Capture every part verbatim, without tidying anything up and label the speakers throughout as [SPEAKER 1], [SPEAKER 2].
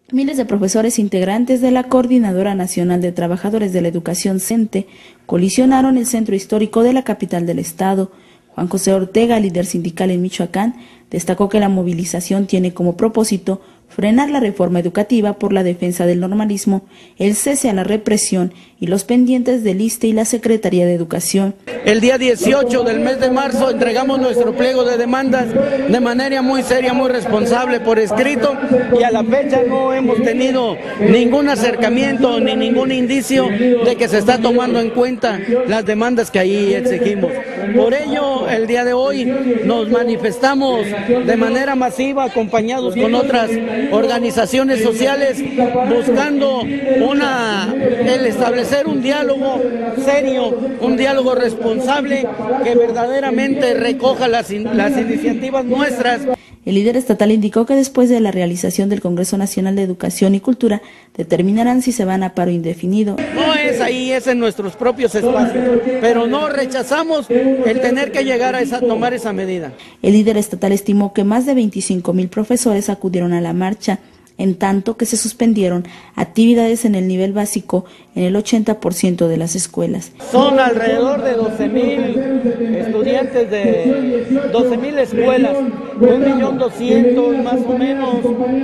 [SPEAKER 1] Miles de profesores integrantes de la Coordinadora Nacional de Trabajadores de la Educación CENTE colisionaron el centro histórico de la capital del estado. Juan José Ortega, líder sindical en Michoacán, destacó que la movilización tiene como propósito frenar la reforma educativa por la defensa del normalismo, el cese a la represión y los pendientes del I S S S T E y la Secretaría de Educación.
[SPEAKER 2] El día dieciocho del mes de marzo entregamos nuestro pliego de demandas de manera muy seria, muy responsable por escrito, y a la fecha no hemos tenido ningún acercamiento ni ningún indicio de que se está tomando en cuenta las demandas que ahí exigimos. Por ello, el día de hoy nos manifestamos de manera masiva, acompañados con otras organizaciones sociales, buscando una, el establecer un diálogo serio, un diálogo responsable que verdaderamente recoja las, las iniciativas nuestras.
[SPEAKER 1] El líder estatal indicó que después de la realización del Congreso Nacional de Educación y Cultura determinarán si se van a paro indefinido.
[SPEAKER 2] No es ahí, es en nuestros propios espacios, pero no rechazamos el tener que llegar a esa, tomar esa medida.
[SPEAKER 1] El líder estatal estimó que más de veinticinco mil profesores acudieron a la marcha, en tanto que se suspendieron actividades en el nivel básico en el ochenta por ciento de las escuelas.
[SPEAKER 2] Son alrededor de doce mil estudiantes de doce mil escuelas, un millón doscientos más o menos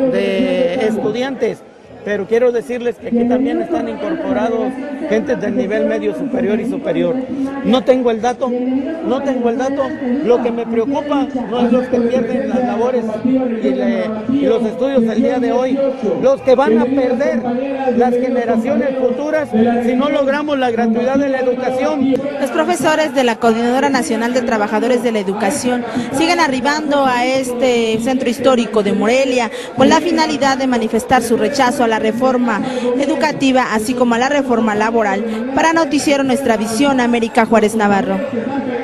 [SPEAKER 2] de estudiantes. Pero quiero decirles que aquí también están incorporados gentes del nivel medio superior y superior. No tengo el dato, no tengo el dato. Lo que me preocupa no es los que pierden las labores y, le, y los estudios del día de hoy, los que van a perder las generaciones futuras si no logramos la gratuidad de la educación.
[SPEAKER 1] Los profesores de la Coordinadora Nacional de Trabajadores de la Educación siguen arribando a este centro histórico de Morelia con la finalidad de manifestar su rechazo a la reforma educativa, así como a la reforma laboral. Para Noticiero Nuestra Visión, América Juárez Navarro.